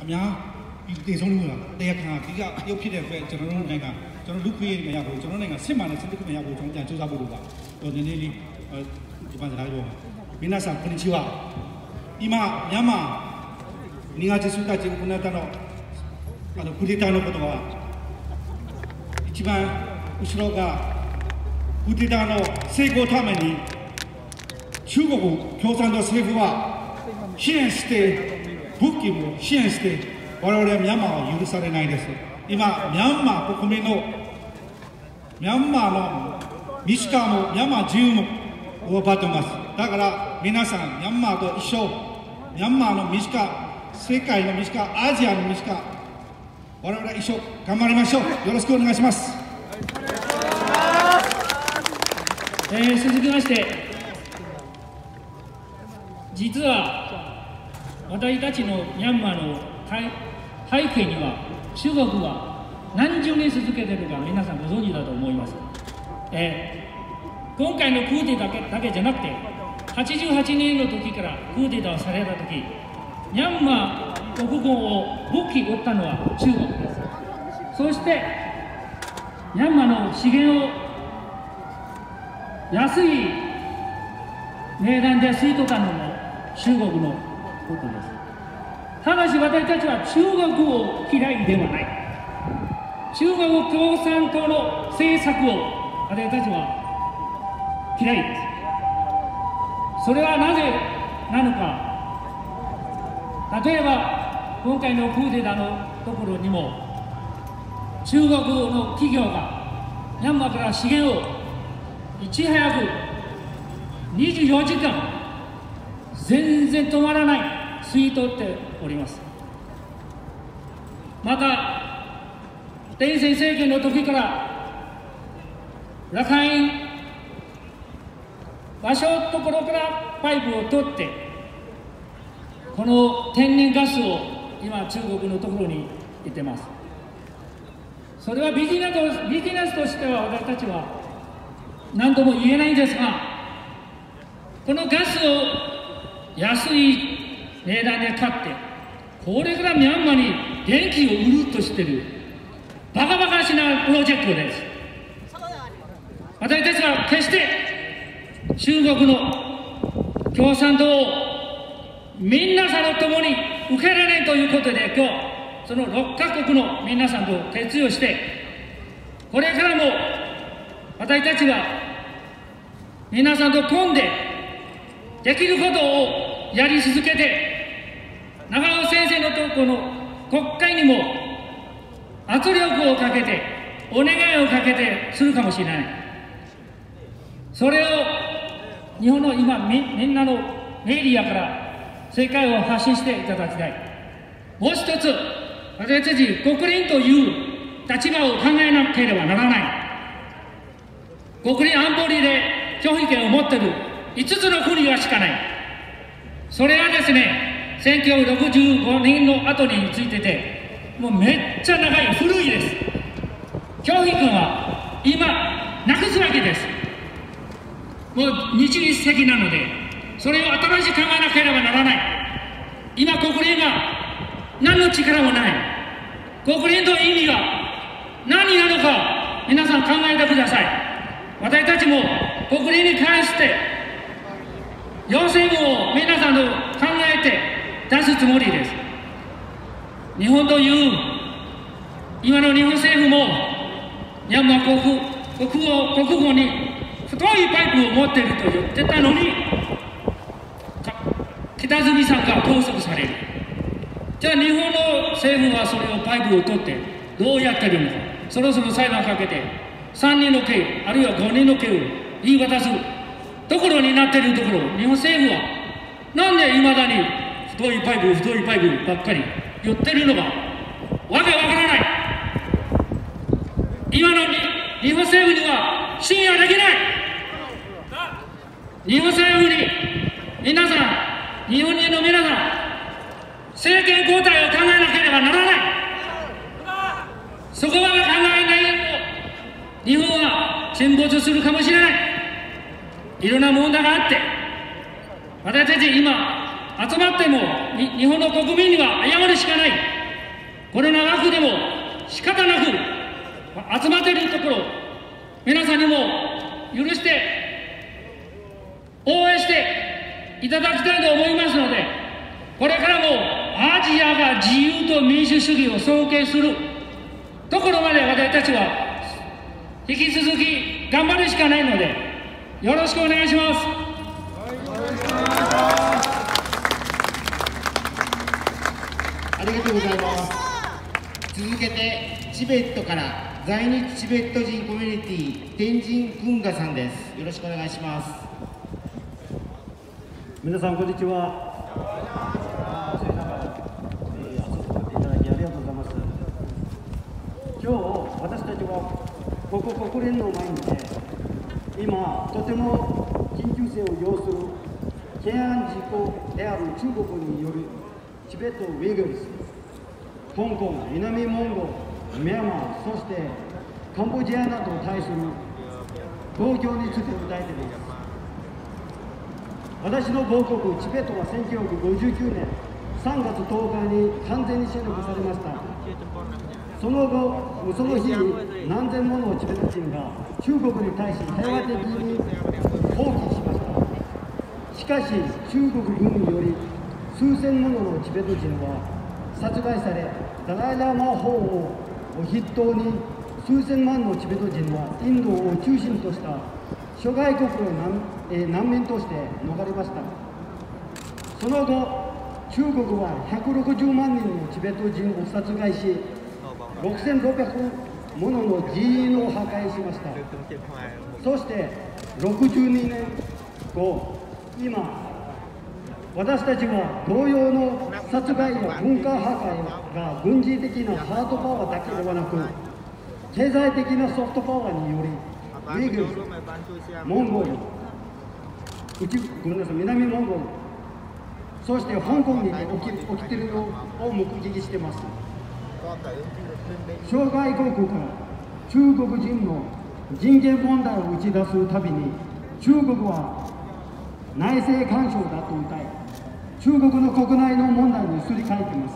အများဒီတေဆုံးမှုလားတရားခံဒီကရုပ်ဖြစ်တဲ့အတွက်ကျွန်တော်တို့နိုင်ငံကျွန်တော်လူခွေးမရဘူးကျွန်တော်နိုင်ငံစစ်မှန်တဲ့စစ်တပ်မရဘူးကျွန်တော်ပြန်စူးစမ်းဖို့လိုပါတော့နည်းနည်းလေးဒီပန်းစကားပြောမင်းနာဆောင်こんにちは今ミャンマー2月1日行ったのクーデターのことは一番後ろがクーデターの成功のために中国共産党政府は支援して武器も支援して我々はミャンマーは許されないです。今ミャンマー国民のミャンマーの民主化もミャンマー自由も奪ってます。だから皆さんミャンマーと一緒ミャンマーの民主化世界の民主化アジアの民主化我々は一緒頑張りましょう。よろしくお願いします。 続きまして実は私たちのミャンマーの背景には中国は何十年続けているか皆さんご存知だと思います。今回のクーデターだけじゃなくて88年の時からクーデターされた時ミャンマー国軍を武器撃ったのは中国です。そしてミャンマーの資源を安い値段で吸い取ったのも中国のことです。ただし私たちは中国を嫌いではない。中国共産党の政策を私たちは嫌いです。それはなぜなのか。例えば今回のクーデターのところにも中国の企業がミャンマーから資源をいち早く24時間全然止まらない吸い取っております。またテンセン政権の時からラカイン場所のところからパイプを取ってこの天然ガスを今中国のところに行ってます。それはビジネスとしては私たちは何とも言えないんですがこのガスを安い値段で買ってこれからミャンマーに電気を売るとしているバカバカしなプロジェクトです。私たちは決して中国の共産党を皆さんと共に受けられないということで今日その6カ国の皆さんと決意をしてこれからも私たちは皆さんと組んでできることをやり続けて長尾先生のとこの国会にも圧力をかけてお願いをかけてするかもしれない。それを日本の今みんなのメディアから世界を発信していただきたい。もう一つ私たち国連という立場を考えなければならない。国連安保理で拒否権を持っている5つの国がしかない。それはですね1965年の後についててもうめっちゃ長い古いです。拒否権は今なくすわけです。もう21世紀なのでそれを新しく考えなければならない。今国連が何の力もない。国連の意味が何なのか皆さん考えてください。私たちも国連に関して要請文を皆さんと考えて出すつもりです。日本という今の日本政府もミャンマー国語に太いパイプを持っていると言ってたのに北角さんが拘束される。じゃあ日本の政府はそれをパイプを取ってどうやってるのか。そろそろ裁判かけて3人の刑あるいは5人の刑を言い渡すところになっているところ日本政府はなんでいまだに太いパイプばっかり言ってるのかわけわからない。今の日本政府には信用できない。日本政府に皆さん日本人の皆さん政権交代を考えなければならない。そこまで考えないと日本は沈没するかもしれない。いろんな問題があって私たち今集まっても日本の国民には謝るしかない。 これ長くでも仕方なく集まっているところ、皆さんにも許して応援していただきたいと思いますので、これからもアジアが自由と民主主義を尊敬するところまで私たちは引き続き頑張るしかないので、よろしくお願いします。 ありがとうございます。続けてチベットから在日チベット人コミュニティ天神クンガさんです。よろしくお願いします。 皆さんこんにちは。暑い中、集まっていただきありがとうございます。今日私たちはここ国連の前にて、今とても緊急性を要する懸案事項である中国によるチベット・ウイグルス、香港、南モンゴル、ミャンマー、そしてカンボジアなどに対する暴挙について訴えています。私の母国チベットは1959年3月10日に完全に占領されました。その日に何千ものチベット人が中国に対し平和的に放棄しました。しかし中国軍により数千ものチベット人は殺害され、ダライ・ラマ法を筆頭に数千万のチベット人はインドを中心とした諸外国へ難民として逃れました。その後、中国は160万人のチベット人を殺害し、6600ものの寺院を破壊しました。そして62年後、今、私たちは同様の殺害や文化破壊が軍事的なハードパワーだけではなく、経済的なソフトパワーにより、ウイグルス、モンゴル、南モンゴル、そして香港に起きているのを目撃しています。諸外国から中国人の人権問題を打ち出すたびに、中国は内政干渉だと訴え、中国の国内の問題にすり替えています。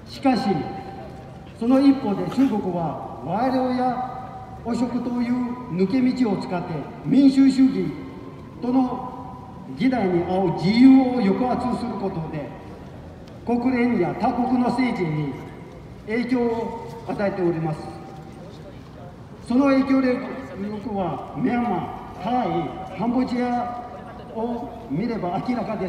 しかし、その一方で中国は賄賂や汚職という抜け道を使って民主主義との時代に合う自由を抑圧することで、国連や他国の政治に影響を与えております。その影響力はミャンマー、タイ、カンボジアを見れば明らかです。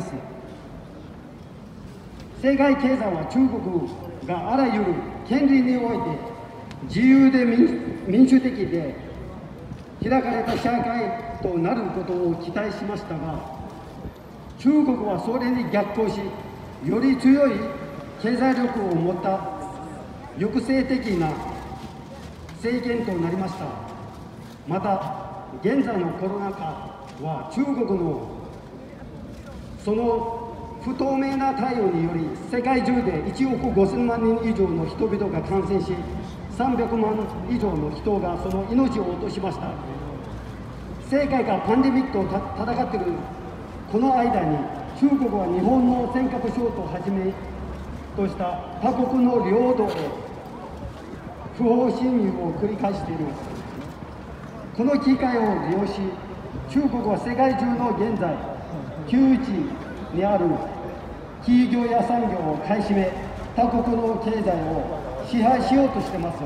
世界経済は中国があらゆる権利において自由で民主的で開かれた社会となることを期待しましたが、中国はそれに逆行し、より強い経済力を持った抑制的な政権となりました。また現在のコロナ禍は中国のその不透明な対応により、世界中で1億5000万人以上の人々が感染し、300万以上の人がその命を落としました。世界がパンデミックと戦っているこの間に、中国は日本の尖閣諸島をはじめとした他国の領土へ不法侵入を繰り返しています。この機会を利用し、中国は世界中の現在窮地にある企業や産業を買い占め、他国の経済を支配しようとしています。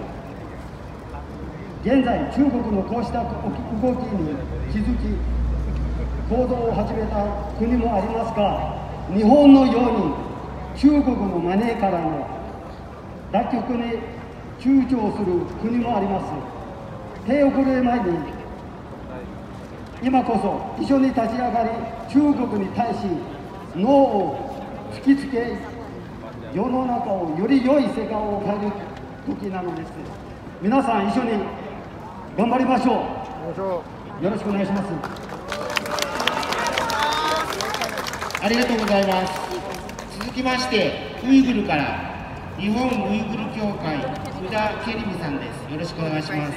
現在、中国のこうした動きに気づき、行動を始めた国もありますが、日本のように中国のマネーからの脱却に躊躇する国もあります。手遅れ前に、今こそ一緒に立ち上がり、中国に対しノーを突きつけ、世の中をより良い世界を変える時なのです。皆さん一緒に頑張りましょう。よろしくお願いします。 ありがとうございます。続きましてウイグルから日本ウイグル協会宇田ケリミさんです。よろしくお願いします。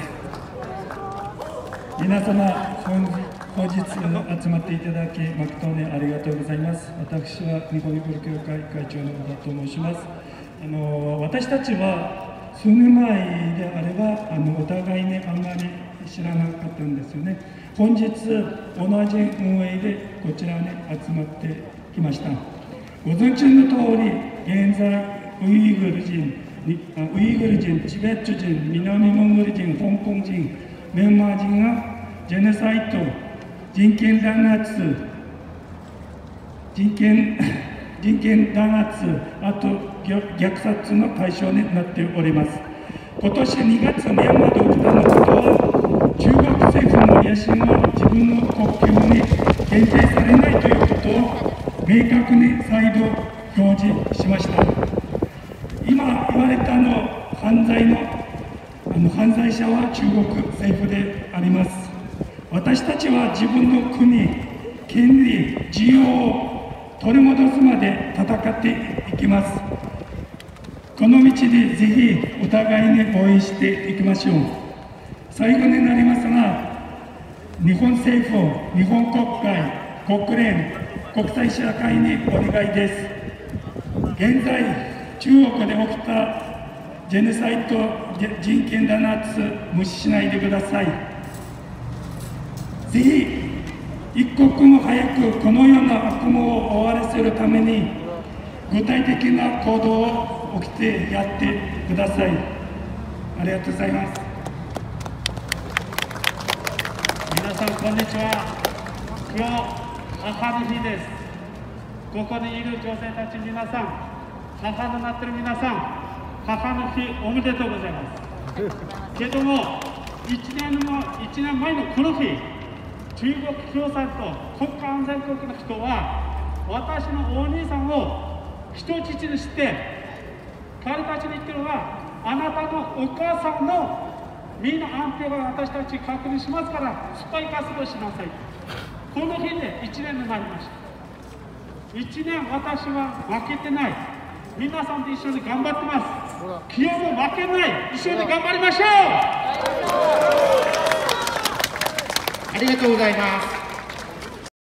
皆様、本日集まっていただき誠にありがとうございます。私は日本ウイグル協会会長の宇田と申します。 私たちは数年前であればお互いにあんまり知らなかったんですよね。本日同じ運営でこちらに集まってきました。ご存知の通り、現在ウイグル人、チベット人、南モンゴル人、香港人、ミャンマー人がジェノサイド、人権弾圧、あと虐殺の対象になっております。今年2月、ミャンマーで起きたのことは、中国政府の野心は自分の国境に限定されないということを明確に再度表示しました。今言われた犯罪者は中国政府であります。私たちは自分の国、権利、自由を取り戻すまで戦っていきます。この道でぜひお互いに応援していきましょう。最後になりますが、日本政府、日本国会、国連、国際社会にお願いです。現在、中国で起きたジェノサイド、人権弾圧、無視しないでください。ぜひ一刻も早くこのような悪夢を終わらせるために具体的な行動を起きてやってください。ありがとうございます。 皆さんこんにちは。今日母の日です。ここにいる女性たち皆さん、母になっている皆さん、母の日おめでとうございます。けども1年前のこの日、中国共産党国家安全国の人は私のお兄さんを人質にして彼たちに言ってるのは、あなたのお母さんの身の安否を私たち確認しますからスパイ活動しなさい。この日で1年になりました。1年私は負けてない。皆さんと一緒に頑張ってます。今日も負けない。一緒に頑張りましょう。 ありがとうございます。